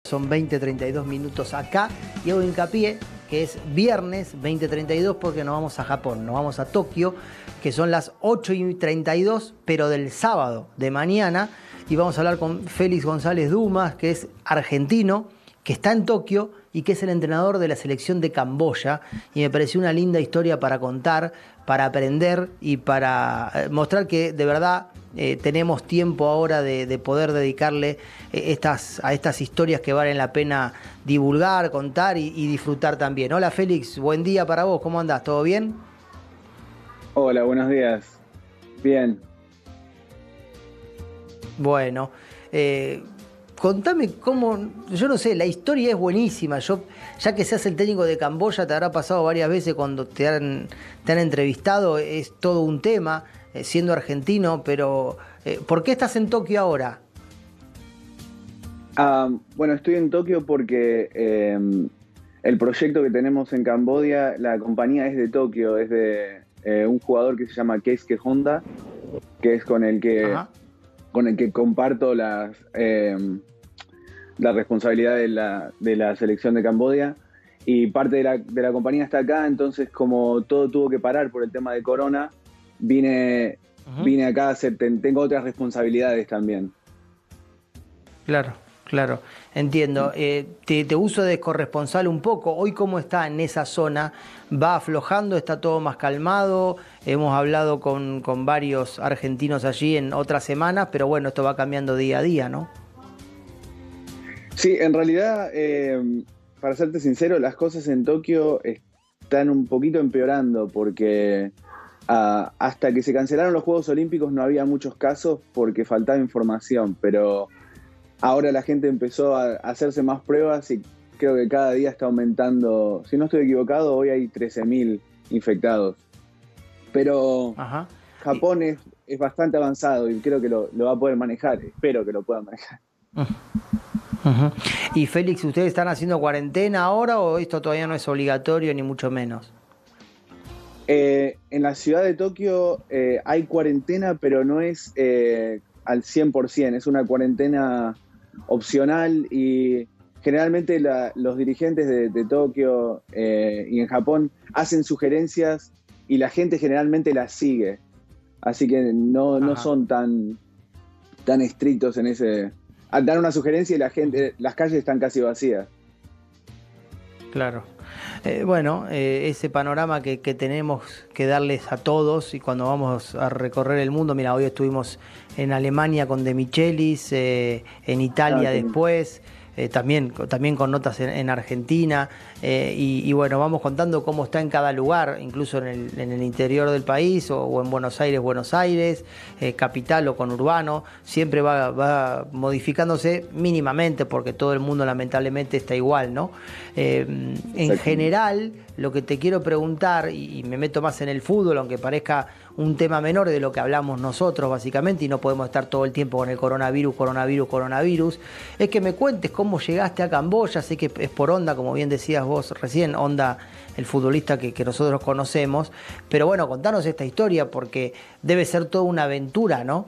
Son 20:32 minutos acá y hago hincapié que es viernes 20:32 porque nos vamos a Japón, nos vamos a Tokio, que son las 8:32, pero del sábado de mañana, y vamos a hablar con Félix González Dumas, que es argentino, que está en Tokio y que es el entrenador de la selección de Camboya, y me pareció una linda historia para contar, para aprender y para mostrar que de verdad tenemos tiempo ahora de poder dedicarle a estas historias que valen la pena divulgar, contar y disfrutar también. Hola Félix, buen día para vos, ¿cómo andás? ¿Todo bien? Hola, buenos días. Bien. Bueno, contame cómo, yo no sé, la historia es buenísima. Ya que seas el técnico de Camboya, te habrá pasado varias veces cuando te han entrevistado, es todo un tema, siendo argentino, pero ¿por qué estás en Tokio ahora? Bueno, estoy en Tokio porque el proyecto que tenemos en Camboya, la compañía es de Tokio, es de un jugador que se llama Keisuke Honda, que es Ajá. con el que comparto la responsabilidad de la selección de Camboya. Y parte de la compañía está acá, entonces como todo tuvo que parar por el tema de corona, vine, Ujú. vine acá a hacer, tengo otras responsabilidades también. Claro, claro, entiendo. Te uso de corresponsal un poco. Hoy, ¿cómo está en esa zona? ¿Va aflojando? ¿Está todo más calmado? Hemos hablado con varios argentinos allí en otras semanas, pero bueno, esto va cambiando día a día, ¿no? Sí, en realidad, para serte sincero, las cosas en Tokio están un poquito empeorando porque hasta que se cancelaron los Juegos Olímpicos no había muchos casos porque faltaba información, pero ahora la gente empezó a hacerse más pruebas y creo que cada día está aumentando. Si no estoy equivocado, hoy hay 13.000 infectados. Pero Ajá. Y, Japón es bastante avanzado y creo que lo va a poder manejar, espero que lo pueda manejar. ujú. Y Félix, ¿ustedes están haciendo cuarentena ahora o esto todavía no es obligatorio ni mucho menos? En la ciudad de Tokio hay cuarentena, pero no es al 100%, es una cuarentena opcional y generalmente los dirigentes de Tokio y en Japón hacen sugerencias y la gente generalmente las sigue, así que no Ajá. son tan estrictos en ese. Dan una sugerencia y la Ujú. gente, las calles están casi vacías. Claro. Bueno, ese panorama que tenemos que darles a todos y cuando vamos a recorrer el mundo, mira, hoy estuvimos en Alemania con De Michelis, en Ah, Italia qué lindo. después, también con notas en Argentina, y bueno, vamos contando cómo está en cada lugar, incluso en el interior del país o en Buenos Aires, capital o conurbano, siempre va modificándose mínimamente porque todo el mundo lamentablemente está igual, ¿no? En Exactamente. general, lo que te quiero preguntar, y me meto más en el fútbol, aunque parezca un tema menor de lo que hablamos nosotros básicamente, y no podemos estar todo el tiempo con el coronavirus, es que me cuentes cómo llegaste a Camboya. Sé que es por Onda, como bien decías vos recién, Onda, el futbolista que nosotros conocemos, pero bueno, contanos esta historia porque debe ser toda una aventura, ¿no?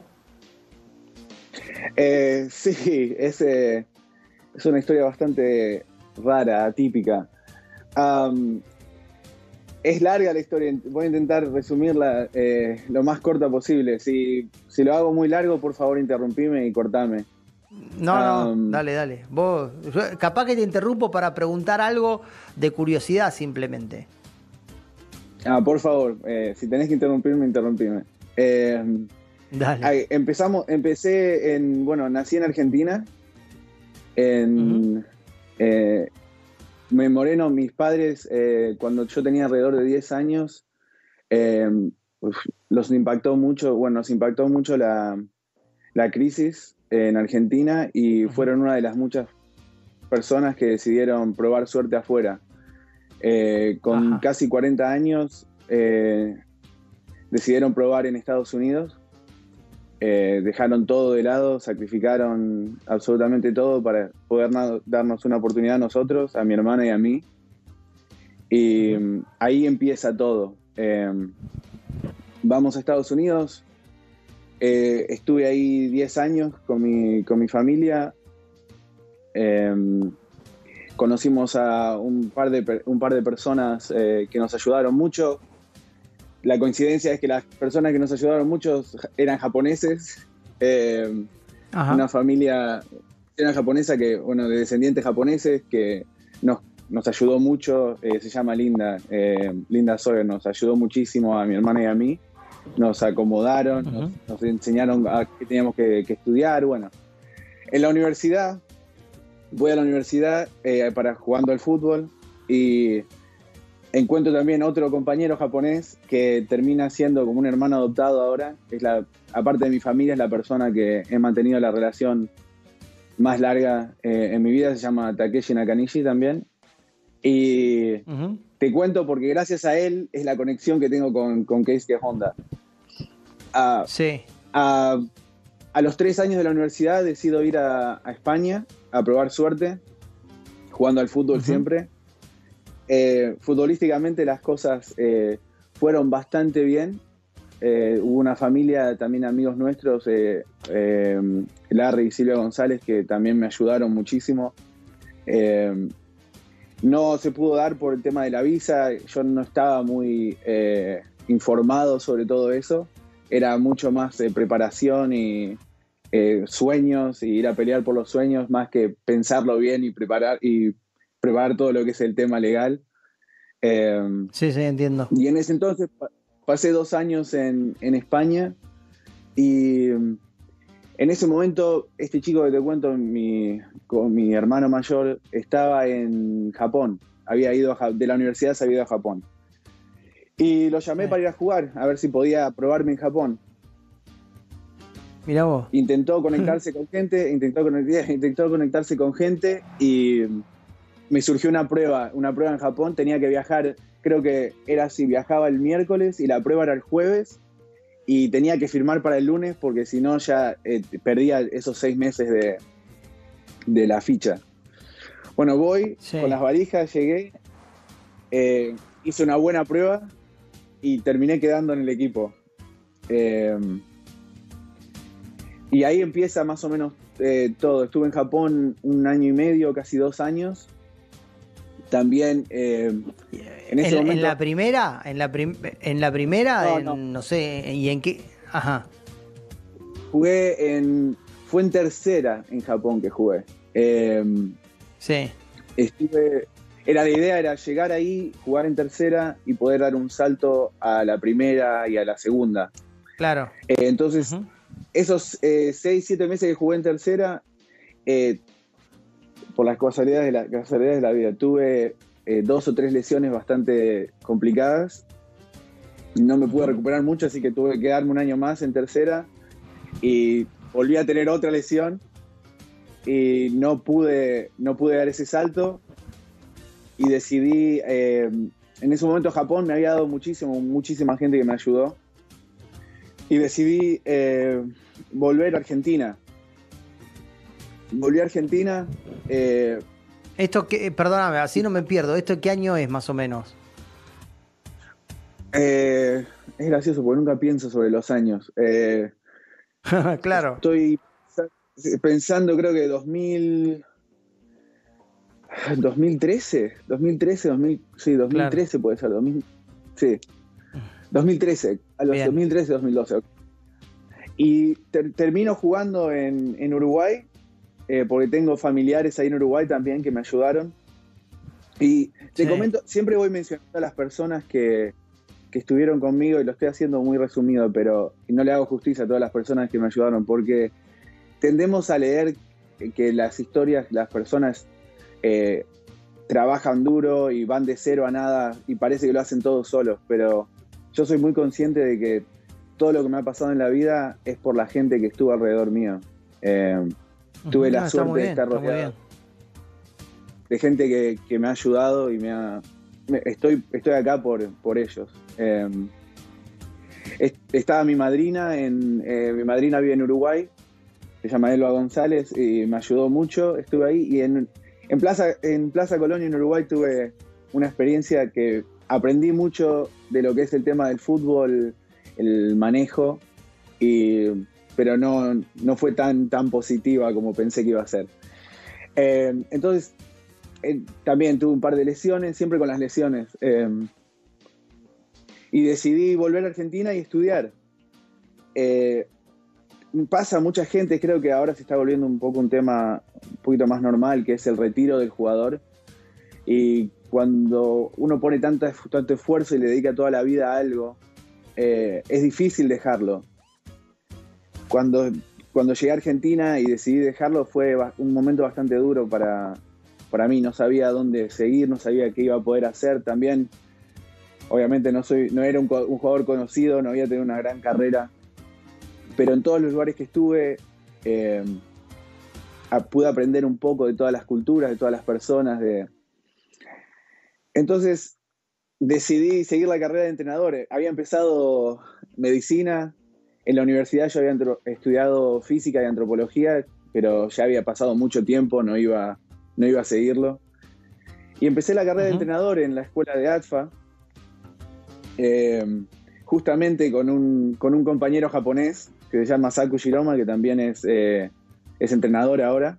Sí, es una historia bastante rara, atípica. Am, es larga la historia, voy a intentar resumirla lo más corta posible. Si lo hago muy largo, por favor interrumpime y cortame. No, no, Am, dale, dale. Capaz que te interrumpo para preguntar algo de curiosidad simplemente. por favor, si tenés que interrumpirme, interrumpime. Dale. Bueno, nací en Argentina, Ujú. en, eh, Moreno, mis padres, cuando yo tenía alrededor de 10 años, eh, uf, los impactó mucho, bueno, nos impactó mucho la crisis en Argentina y Ujú. fueron una de las muchas personas que decidieron probar suerte afuera. Con Ajá. casi 40 años, decidieron probar en Estados Unidos. Dejaron todo de lado, sacrificaron absolutamente todo para poder darnos una oportunidad a nosotros, a mi hermana y a mí. Y Ujú. ahí empieza todo. Vamos a Estados Unidos, estuve ahí 10 años con mi familia. Conocimos a un par de personas que nos ayudaron mucho. La coincidencia es que las personas que nos ayudaron mucho eran japoneses. Una familia era japonesa de descendientes japoneses que nos ayudó mucho. Se llama Linda. Linda Sawyer nos ayudó muchísimo a mi hermana y a mí. Nos acomodaron, nos enseñaron a qué teníamos que estudiar. Bueno, en la universidad, voy a la universidad jugando al fútbol y encuentro también otro compañero japonés que termina siendo como un hermano adoptado ahora. Aparte de mi familia, es la persona que he mantenido la relación más larga en mi vida. Se llama Takeshi Nakanishi también. Y te cuento porque gracias a él es la conexión que tengo con Keisuke Honda. Sí. A los 3 años de la universidad decido ir a España a probar suerte, jugando al fútbol siempre. Futbolísticamente las cosas fueron bastante bien. Hubo una familia, también amigos nuestros, Larry y Silvia González, que también me ayudaron muchísimo. No se pudo dar por el tema de la visa. Yo no estaba muy informado sobre todo eso. Era mucho más preparación y sueños, y ir a pelear por los sueños, más que pensarlo bien y preparar todo lo que es el tema legal. Sí, entiendo. Y en ese entonces pasé 2 años en España, y en ese momento este chico que te cuento, con mi hermano mayor, estaba en Japón. Había ido de la universidad, se había ido a Japón. Y lo llamé para ir a jugar, a ver si podía probarme en Japón. Mirá vos. Intentó conectarse con gente, intentó conectarse con gente, y me surgió una prueba en Japón. Tenía que viajar, creo que era así, viajaba el miércoles y la prueba era el jueves, y tenía que firmar para el lunes porque si no ya perdía esos 6 meses de la ficha. Bueno, voy con las valijas, llegué, hice una buena prueba y terminé quedando en el equipo. Y ahí empieza más o menos todo. Estuve en Japón 1 año y medio, casi 2 años. También en ese momento... ¿En la primera? No sé, ¿y en qué? Ajá. Fue en tercera en Japón que jugué. Sí. La idea era llegar ahí, jugar en tercera y poder dar un salto a la primera y a la segunda. Claro. Entonces, esos 6-7 meses que jugué en tercera, por las casualidades de la vida, tuve 2 o 3 lesiones bastante complicadas. No me pude recuperar mucho, así que tuve que quedarme 1 año más en tercera, y volví a tener otra lesión y no pude dar ese salto, y decidí, en ese momento Japón me había dado muchísima gente que me ayudó, y decidí volver a Argentina. Volví a Argentina. Perdóname, así no me pierdo. ¿Esto qué año es más o menos? Es gracioso porque nunca pienso sobre los años. Claro. Estoy pensando, creo que 2013, sí, 2013 claro. Puede ser, 2013, a los 2013, 2012. Y termino jugando en Uruguay, porque tengo familiares ahí en Uruguay también que me ayudaron. Y te comento, siempre voy mencionando a las personas que estuvieron conmigo, y lo estoy haciendo muy resumido, pero no le hago justicia a todas las personas que me ayudaron, porque tendemos a leer que las historias, las personas trabajan duro y van de cero a nada y parece que lo hacen todos solos, pero yo soy muy consciente de que todo lo que me ha pasado en la vida es por la gente que estuvo alrededor mío. Tuve la suerte de estar rodeado de gente que me ha ayudado, y estoy acá por ellos. Estaba mi madrina, mi madrina vive en Uruguay, se llama Elba González, y me ayudó mucho. Estuve ahí, y en Plaza Colonia en Uruguay tuve una experiencia que aprendí mucho de lo que es el tema del fútbol, el manejo, pero no fue tan positiva como pensé que iba a ser. Entonces, también tuve un par de lesiones, siempre con las lesiones. Y decidí volver a Argentina y estudiar. Pasa a mucha gente, creo que ahora se está volviendo un poco un tema un poquito más normal, que es el retiro del jugador. Y cuando uno pone tanto esfuerzo y le dedica toda la vida a algo, es difícil dejarlo. Cuando llegué a Argentina y decidí dejarlo fue un momento bastante duro para mí. No sabía dónde seguir, no sabía qué iba a poder hacer. También, obviamente, no era un jugador conocido, no había tenido una gran carrera. Pero en todos los lugares que estuve, pude aprender un poco de todas las culturas, de todas las personas. Entonces, decidí seguir la carrera de entrenador. Había empezado medicina. En la universidad yo había estudiado física y antropología, pero ya había pasado mucho tiempo, no iba a seguirlo. Y empecé la carrera de entrenador en la escuela de ATFA, justamente con un compañero japonés que se llama Saku Shiroma, que también es entrenador ahora.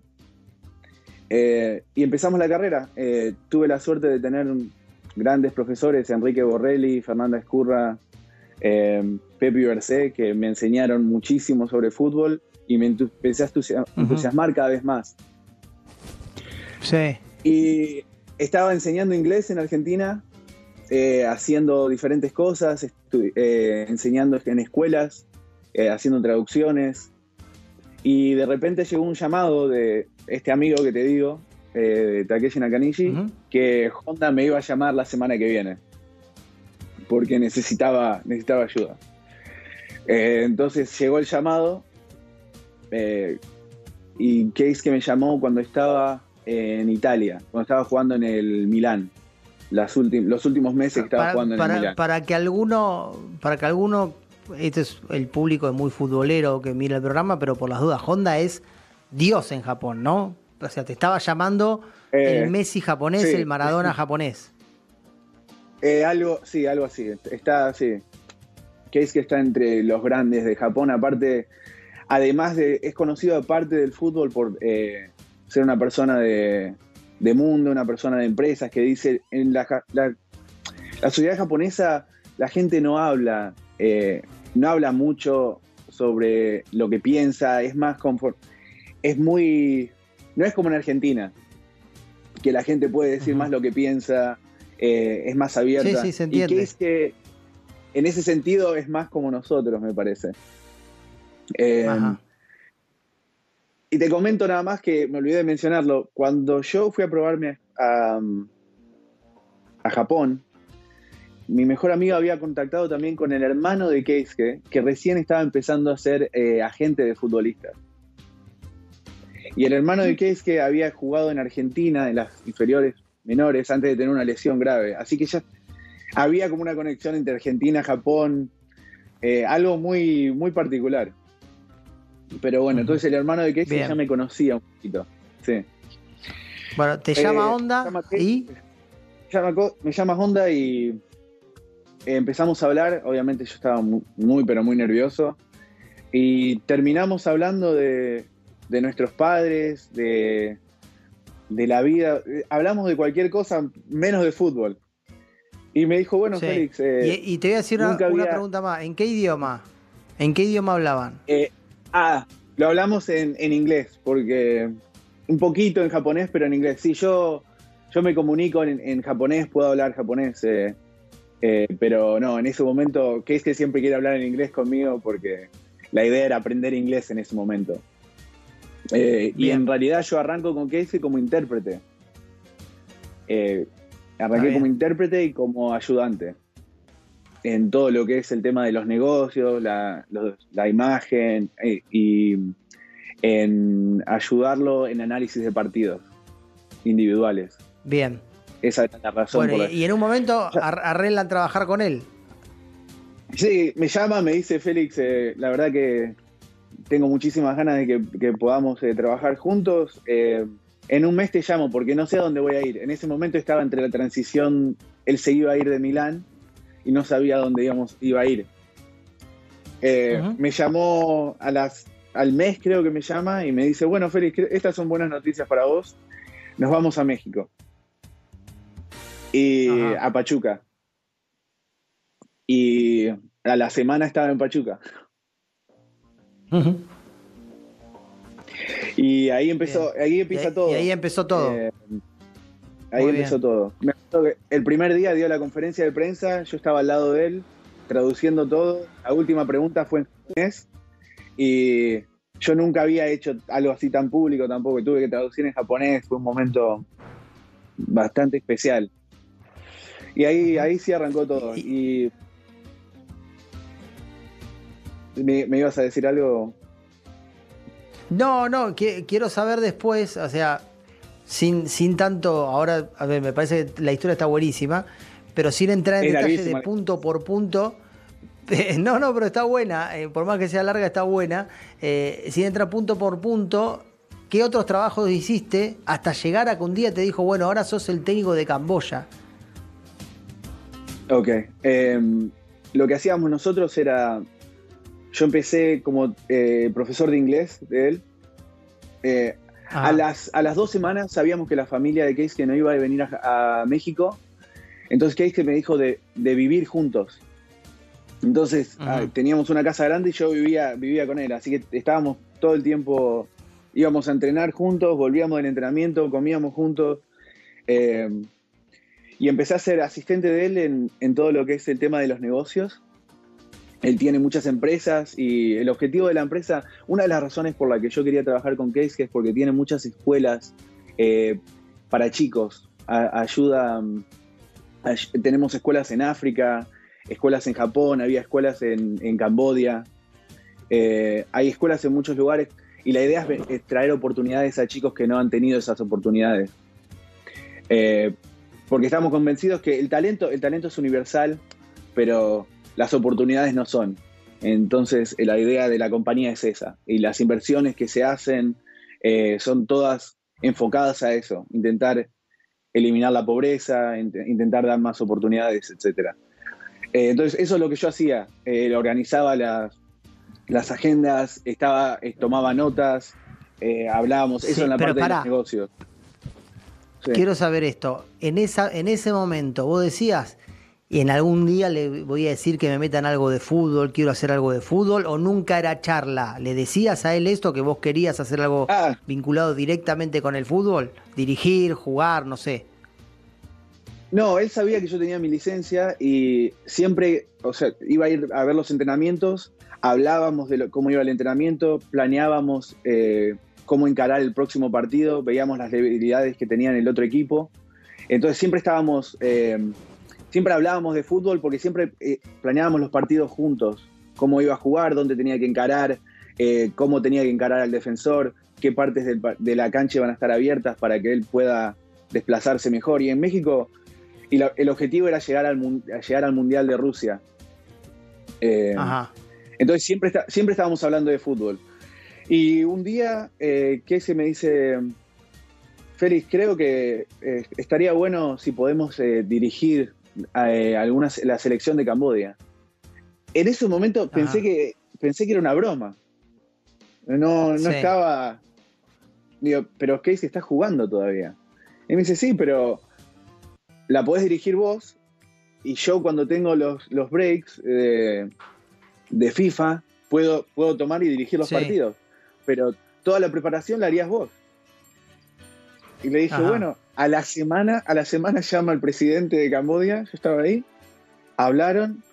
Y empezamos la carrera. Tuve la suerte de tener grandes profesores, Enrique Borrelli, Fernanda Escurra, Pepe Bercé, que me enseñaron muchísimo sobre fútbol y me empecé a entusiasmar cada vez más. Sí. Y estaba enseñando inglés en Argentina, haciendo diferentes cosas, enseñando en escuelas, haciendo traducciones, y de repente llegó un llamado de este amigo que te digo, de Takeshi Nakanishi, que Honda me iba a llamar la semana que viene porque necesitaba ayuda. Entonces llegó el llamado, y Case que me llamó cuando estaba en Italia, cuando estaba jugando en el Milán, los últimos meses que estaba jugando en el Milán. Para que alguno, este es el público es muy futbolero que mira el programa, pero por las dudas, Honda es Dios en Japón, ¿no? O sea, te estaba llamando el Messi japonés, sí, el Maradona japonés. Algo así. Case que está entre los grandes de Japón. Aparte, además es conocido aparte del fútbol por ser una persona de mundo, una persona de empresas, que dice en la sociedad japonesa la gente no habla mucho sobre lo que piensa, es más no es como en Argentina, que la gente puede decir más lo que piensa, es más abierta. Sí, se entiende. Y que es que en ese sentido es más como nosotros, me parece. Y te comento nada más, que me olvidé de mencionarlo. Cuando yo fui a probarme a Japón, mi mejor amigo había contactado también con el hermano de Keisuke, que recién estaba empezando a ser agente de futbolistas. Y el hermano de Keisuke había jugado en Argentina, en las inferiores menores, antes de tener una lesión grave. Así que ya había como una conexión entre Argentina, Japón, algo muy, muy particular. Pero bueno, entonces el hermano de Keisuke ya me conocía un poquito. Sí. Bueno, te llama Honda y... Me llama Honda y empezamos a hablar. Obviamente yo estaba muy, pero muy nervioso. Y terminamos hablando de nuestros padres, de la vida. Hablamos de cualquier cosa menos de fútbol. Y me dijo, bueno, sí. Félix... y te voy a decir una pregunta más. ¿En qué idioma? ¿En qué idioma hablaban? Lo hablamos en inglés, porque un poquito en japonés, pero en inglés. Sí, yo me comunico en japonés, puedo hablar japonés, pero no, en ese momento, que siempre quiere hablar en inglés conmigo, porque la idea era aprender inglés en ese momento. Y en realidad yo arranco con Keisuke como intérprete. Arranqué como intérprete y como ayudante en todo lo que es el tema de los negocios, la imagen, y en ayudarlo en análisis de partidos individuales. Bien. Esa es la razón. Bueno, y en un momento arreglan trabajar con él. Sí, me llama, me dice, Félix, la verdad que tengo muchísimas ganas de que podamos trabajar juntos. En un mes te llamo porque no sé a dónde voy a ir. En ese momento estaba entre la transición, él se iba a ir de Milán y no sabía a dónde iba a ir. Me llamó al mes, creo que me llama, y me dice, bueno, Félix, estas son buenas noticias para vos. nos vamos a México. Y Ajá. a Pachuca. Y a la semana estaba en Pachuca. Ujú. Y ahí Bien. empieza todo. Y ahí empezó todo. Ahí Muy empezó bien. todo. Me acuerdo que el primer día dio la conferencia de prensa, yo estaba al lado de él, traduciendo todo. La última pregunta fue en japonés y yo nunca había hecho algo así tan público tampoco, y tuve que traducir en japonés, fue un momento bastante especial. Y Ujú. ahí sí arrancó todo. Y- Y me ibas a decir algo. no, no, quiero saber después, o sea, sin tanto, ahora, a ver, me parece que la historia está buenísima, pero sin entrar en Es detalle de larguísimo. punto por punto. No, no, pero está buena, por más que sea larga, está buena. Sin entrar punto por punto, ¿qué otros trabajos hiciste hasta llegar a que un día te dijo, bueno, ahora sos el técnico de Camboya? Ok. Lo que hacíamos nosotros era. Yo empecé como profesor de inglés de él. Eh, Ajá. a las 2 semanas sabíamos que la familia de Keisuke no iba a venir a México. Entonces Keisuke me dijo de vivir juntos. Entonces Ujú. teníamos una casa grande y yo vivía con él. Así que estábamos todo el tiempo, íbamos a entrenar juntos, volvíamos del entrenamiento, comíamos juntos. Eh, y empecé a ser asistente de él en todo lo que es el tema de los negocios. Él tiene muchas empresas y el objetivo de la empresa, una de las razones por la que yo quería trabajar con Keisuke es porque tiene muchas escuelas eh, para chicos. Ayuda, tenemos escuelas en África, escuelas en Japón, había escuelas en Camboya, hay escuelas en muchos lugares y la idea es traer oportunidades a chicos que no han tenido esas oportunidades. Eh, Porque estamos convencidos que el talento es universal, pero las oportunidades no son. Entonces, la idea de la compañía es esa. Y las inversiones que se hacen son todas enfocadas a eso, intentar eliminar la pobreza, intentar dar más oportunidades, etc. Entonces, eso es lo que yo hacía. Organizaba las agendas, tomaba notas, hablábamos, eso en Sí, la pero parte de los pará, negocios. Sí. quiero saber esto. En ese momento, vos decías, y en algún día le voy a decir que me metan algo de fútbol, quiero hacer algo de fútbol, o nunca era charla. ¿Le decías a él esto, que vos querías hacer algo Ah, vinculado directamente con el fútbol? Dirigir, jugar, no sé. no, él sabía que yo tenía mi licencia y siempre, o sea, iba a ir a ver los entrenamientos, hablábamos de cómo iba el entrenamiento, planeábamos cómo encarar el próximo partido, veíamos las debilidades que tenía en el otro equipo. Entonces siempre hablábamos de fútbol porque siempre planeábamos los partidos juntos, cómo iba a jugar, dónde tenía que encarar, cómo tenía que encarar al defensor, qué partes de la cancha iban a estar abiertas para que él pueda desplazarse mejor. Y en México el objetivo era llegar al Mundial de Rusia. Eh, Ajá. entonces siempre estábamos hablando de fútbol. Y un día Casey me dice, Félix, creo que estaría bueno si podemos dirigir la selección de Camboya. En ese momento Ajá. pensé que era una broma. No Sí. estaba... Digo, pero Casey está jugando todavía. Y me dice, sí, pero la podés dirigir vos y yo cuando tengo los breaks de FIFA puedo tomar y dirigir los Sí. partidos, pero toda la preparación la harías vos. Y le dije, Ajá. bueno, a la semana llama al presidente de Camboya, yo estaba ahí, hablaron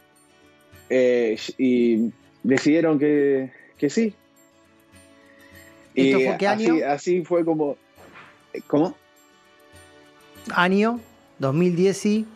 y decidieron que sí. ¿Esto Y fue qué año? así fue como... ¿Cómo? Año 2010 y...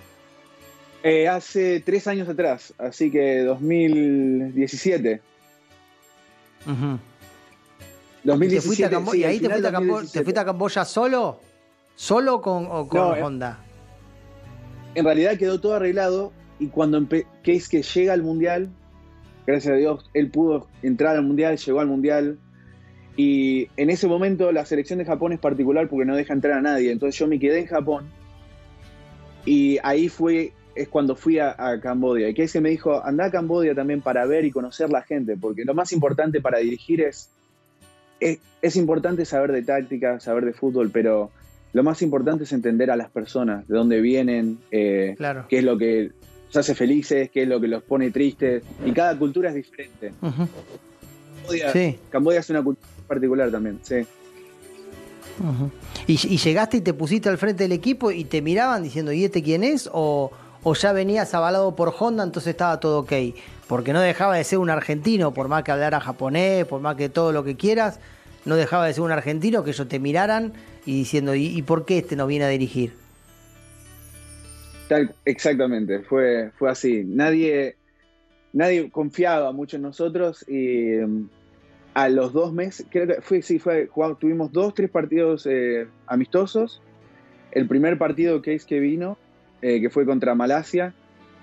Hace 3 años atrás, así que 2017. Ujú. ¿Y te fuiste a 2017, Camboya? sí, ¿Y al ahí te final fuiste a Camboya? ¿Te 2017. fuiste a Camboya solo? ¿Solo o con No, Honda? en realidad quedó todo arreglado y cuando Keisuke llega al Mundial, gracias a Dios, él pudo entrar al Mundial, llegó al Mundial y en ese momento la selección de Japón es particular porque no deja entrar a nadie, entonces yo me quedé en Japón y ahí es cuando fui a Camboya y Keisuke me dijo, anda a Camboya también para ver y conocer la gente, porque lo más importante para dirigir es es importante saber de táctica, saber de fútbol, pero lo más importante es entender a las personas, de dónde vienen, Claro. qué es lo que los hace felices, qué es lo que los pone tristes, y cada cultura es diferente. Uh-huh. Sí. Camboya es una cultura particular también, sí. Uh-huh. ¿Y llegaste y te pusiste al frente del equipo y te miraban diciendo, ¿y este quién es? ¿O ya venías avalado por Honda, entonces estaba todo ok? Porque no dejaba de ser un argentino, por más que hablara japonés, por más que todo lo que quieras, no dejaba de ser un argentino, que ellos te miraran y diciendo, ¿y por qué este no viene a dirigir? Exactamente, fue así. Nadie confiaba mucho en nosotros y a los 2 meses, creo que tuvimos 2-3 partidos amistosos. El primer partido que vino, que fue contra Malasia.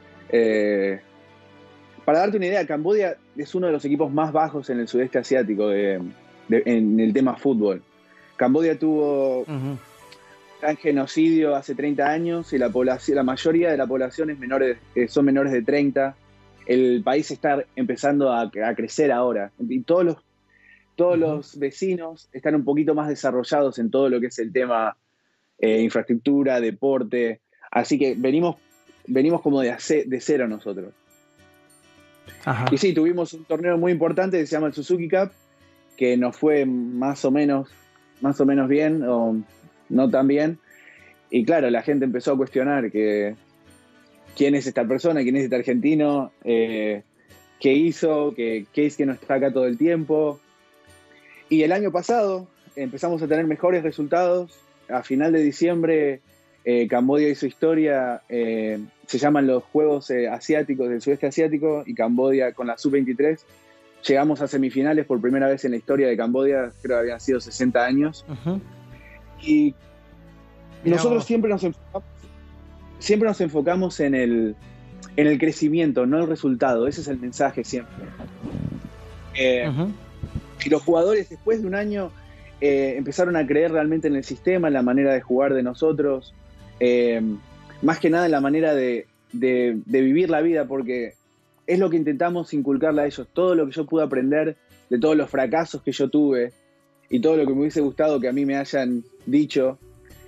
Para darte una idea, Camboya es uno de los equipos más bajos en el sudeste asiático en el tema fútbol. Camboya tuvo un genocidio hace 30 años y la mayoría de la población son menores de 30. El país está empezando a crecer ahora. Y todos los vecinos están un poquito más desarrollados en todo lo que es el tema infraestructura, deporte. Así que venimos como de cero nosotros. Ajá. Y sí, tuvimos un torneo muy importante que se llama el Suzuki Cup, que nos fue más o menos bien, o no tan bien. Y claro, la gente empezó a cuestionar quién es esta persona, quién es este argentino, qué hizo, qué es que no está acá todo el tiempo. Y el año pasado empezamos a tener mejores resultados. A final de diciembre, Camboya hizo historia. Se llaman los Juegos Asiáticos del Sudeste Asiático, y Camboya con la Sub-23 llegamos a semifinales por primera vez en la historia de Camboya. Creo que habían sido 60 años. Uh-huh. Y nosotros siempre nos enfocamos en el crecimiento, no el resultado. Ese es el mensaje siempre. Uh-huh. Y los jugadores, después de un año, empezaron a creer realmente en el sistema, en la manera de jugar de nosotros, más que nada en la manera de vivir la vida, porque es lo que intentamos inculcarle a ellos. Todo lo que yo pude aprender de todos los fracasos que yo tuve y todo lo que me hubiese gustado que a mí me hayan dicho,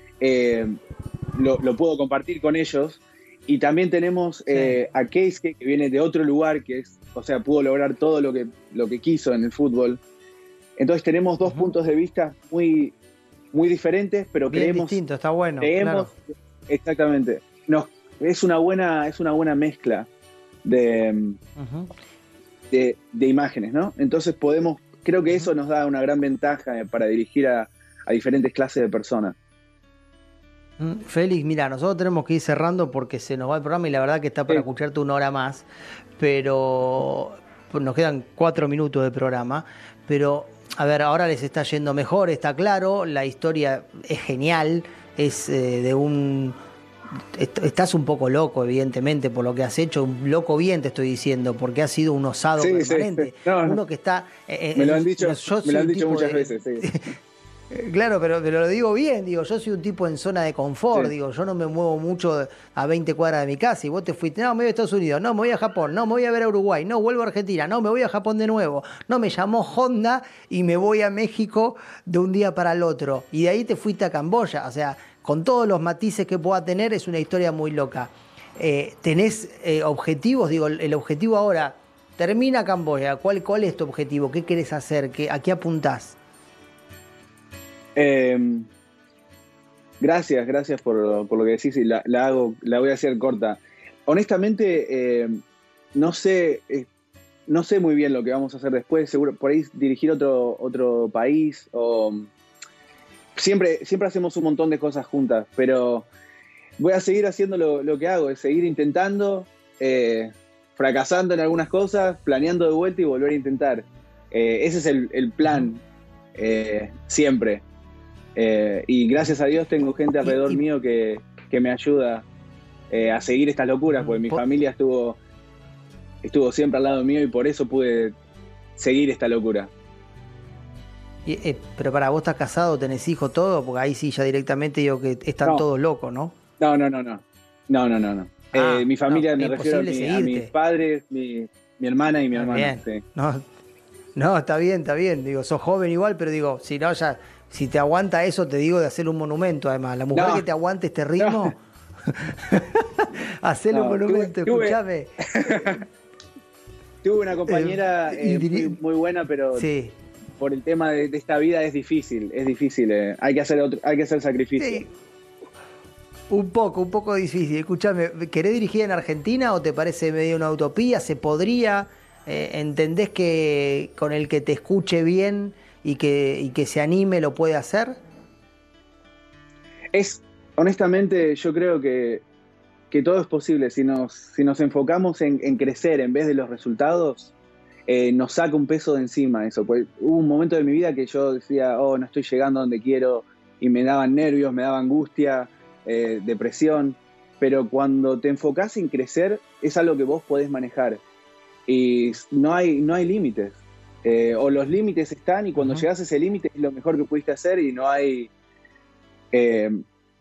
lo puedo compartir con ellos. Y también tenemos a Keisuke, que viene de otro lugar, pudo lograr todo lo que quiso en el fútbol. Entonces tenemos dos puntos de vista muy, muy diferentes, pero bien creemos... distinto, está bueno. Creemos, claro. Exactamente. Es una buena mezcla de imágenes, ¿no? Entonces creo que eso nos da una gran ventaja para dirigir a diferentes clases de personas. Félix, mira, nosotros tenemos que ir cerrando porque se nos va el programa y la verdad que está para escucharte 1 hora más, pero nos quedan 4 minutos de programa, pero a ver, ahora les está yendo mejor, está claro, la historia es genial, es estás un poco loco, evidentemente, por lo que has hecho, un loco bien te estoy diciendo, porque has sido un osado permanente. Sí. No, uno que está... me lo han dicho muchas veces, sí. Claro, pero lo digo bien, yo soy un tipo en zona de confort, sí. Yo no me muevo mucho a 20 cuadras de mi casa, y vos te fuiste, no, me voy a Estados Unidos, no, me voy a Japón, no, me voy a ver a Uruguay, no, vuelvo a Argentina, no, me voy a Japón de nuevo, no, me llamó Honda y me voy a México de un día para el otro, y de ahí te fuiste a Camboya, o sea, con todos los matices que pueda tener, es una historia muy loca. ¿Tenés objetivos? El objetivo ahora, termina Camboya, ¿cuál es tu objetivo? ¿Qué querés hacer? ¿A qué apuntás? Gracias por lo que decís, y la voy a hacer corta. Honestamente, no sé muy bien lo que vamos a hacer después. Seguro por ahí dirigir otro país, o siempre hacemos un montón de cosas juntas, pero voy a seguir haciendo lo que hago, es seguir intentando, fracasando en algunas cosas, planeando de vuelta y volver a intentar. Ese es el plan, siempre. Y gracias a Dios tengo gente alrededor mío que me ayuda a seguir estas locuras, porque mi familia estuvo siempre al lado mío y por eso pude seguir esta locura. Pero para vos estás casado, tenés hijos, todo, porque ahí sí ya directamente digo que están todos locos, ¿no? No. Mi familia, me refiero a mis padres, mi hermana y mi hermana. Bien. Sí. No, está bien. Digo, sos joven igual, pero digo, si no, ya, si te aguanta eso, te digo de hacer un monumento, además. La mujer No, que te aguante este ritmo, no, hacerle un no, monumento, escúchame. tuve una compañera muy buena, pero Sí. por el tema de esta vida es difícil, hay que hacer sacrificio. Sí, un poco difícil. Escúchame, ¿querés dirigir en Argentina o te parece medio una utopía? ¿Se podría? ¿Entendés que con el que te escuche bien y que se anime lo puede hacer? Honestamente, yo creo que todo es posible. Si nos enfocamos en crecer en vez de los resultados, nos saca un peso de encima eso. Pues hubo un momento de mi vida que yo decía, oh, no estoy llegando a donde quiero, y me daban nervios, me daba angustia, depresión. Pero cuando te enfocás en crecer, es algo que vos podés manejar. Y no hay límites. O los límites están, y cuando llegás a ese límite es lo mejor que pudiste hacer, y no hay... eh,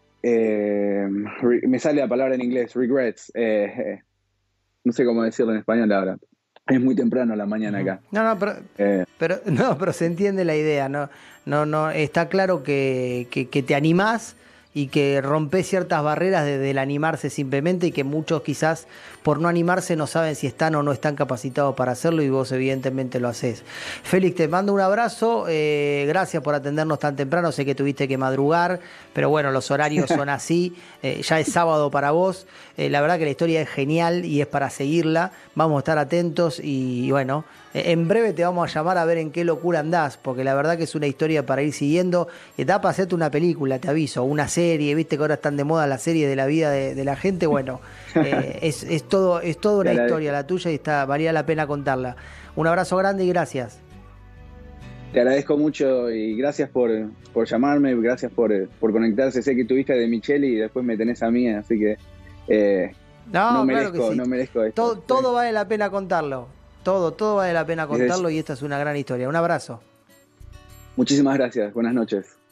me sale la palabra en inglés, regrets. No sé cómo decirlo en español ahora. Es muy temprano la mañana acá. No, Eh, pero se entiende la idea, no, está claro que te animás y que rompés ciertas barreras del animarse simplemente, y que muchos quizás por no animarse no saben si están o no están capacitados para hacerlo, y vos evidentemente lo hacés. Félix, te mando un abrazo, gracias por atendernos tan temprano, sé que tuviste que madrugar, pero bueno, los horarios son así, ya es sábado para vos, la verdad que la historia es genial y es para seguirla, vamos a estar atentos y bueno, en breve te vamos a llamar a ver en qué locura andás, porque la verdad que es una historia para ir siguiendo, y da para hacerte una película, te aviso, una serie, viste que ahora están de moda las series de la vida de la gente, bueno, es toda una historia la tuya, y valía la pena contarla. Un abrazo grande y gracias. Te agradezco mucho y gracias por llamarme, gracias por conectarse. Sé que tuviste de Micheli y después me tenés a mí, así que No, merezco, claro que sí. no merezco esto. Todo vale la pena contarlo. Todo vale la pena contarlo, y esta es una gran historia. Un abrazo. Muchísimas gracias, buenas noches.